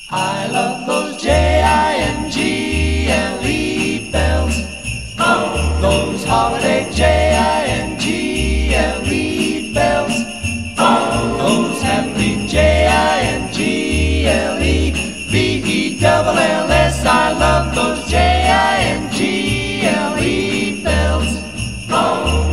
I love those Jingle bells. Oh, those holiday Jingle bells. Oh, those happy Jingle-bells. I love those Jingle bells. Oh.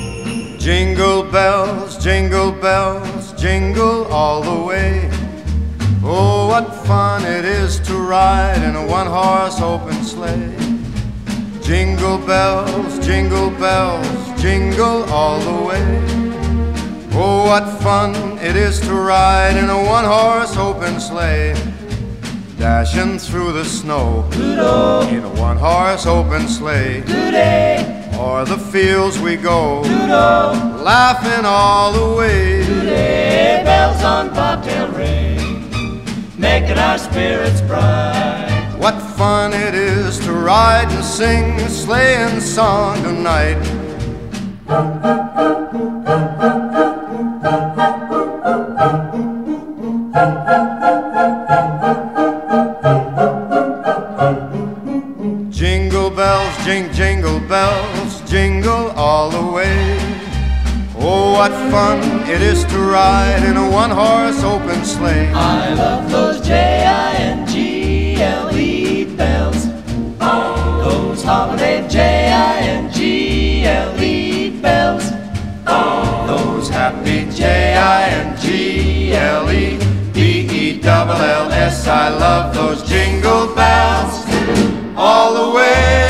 Jingle bells, jingle all the way. Oh, what fun it is to ride in a one-horse open sleigh. Jingle bells, jingle all the way. Oh, what fun it is to ride in a one-horse open sleigh. Dashing through the snow in a one-horse open sleigh. O'er the fields we go, laughing all the way. Bells on bobtail ring, making our spirits bright. What fun it is to ride and sing a sleighing song tonight. Jingle bells, jingle bells, jingle all the way. Oh, what fun it is to ride in a one-horse open sleigh. I love those Jingle bells. Oh, those holiday Jingle bells. Oh, Those happy Jingle-bells. I love those jingle bells all the way.